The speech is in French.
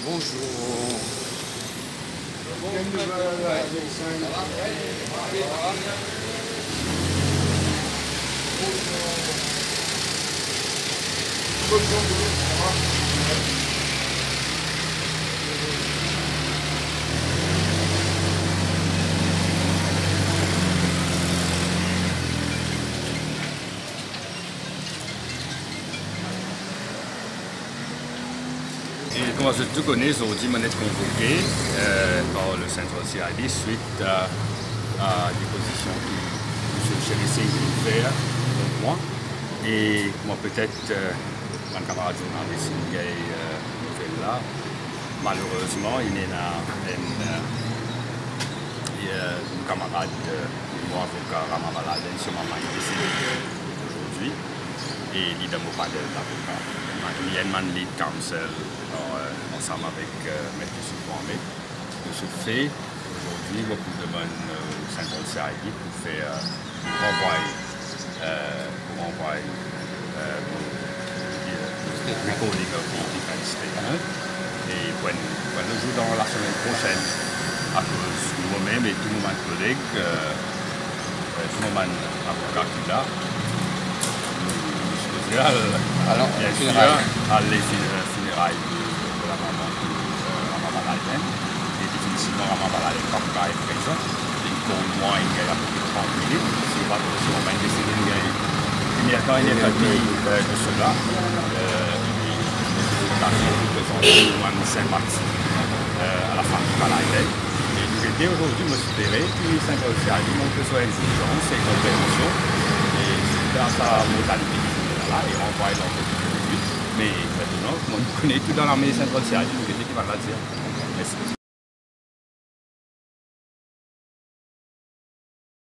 Bonjour. Et comme je te connais, aujourd'hui, je suis convoqué par le centre CID suite à des positions que M. Chérissé veut faire pour moi. Et moi, peut-être, mon camarade journaliste qui a nouvelle là, malheureusement, il y a un camarade, moi, avocat Ramabala, sur ma main décédé aujourd'hui. Et il n'a pas d'avocat. Il y a un lead counsel ensemble avec M. Mohamed. De ce fait, aujourd'hui, beaucoup de monde centre CID pour faire recording of the defense statement. Et quand le jour dans la semaine prochaine, à cause de moi-même et tout le monde collègue, tout le monde avocat qui est là, Alors, bien sûr, à les funérailles de la maman Ramabala et définitivement Ramabala est pas présent. Pour moi, il y a à peu près 30 minutes. Si on va décider il y a quand même de cela. Nous présenter le mois de Saint-Martin à la fin du Palais. Et nous étions aujourd'hui me supérer, puis Saint-Paul-Ciali, donc que ce soit une diligence et une compréhension. Et c'est dans sa modalité et renvoyer dans quelques minutes. Mais maintenant, on connaît tout dans l'armée Saint-Paul-Ciali, donc qui va la dire. Merci.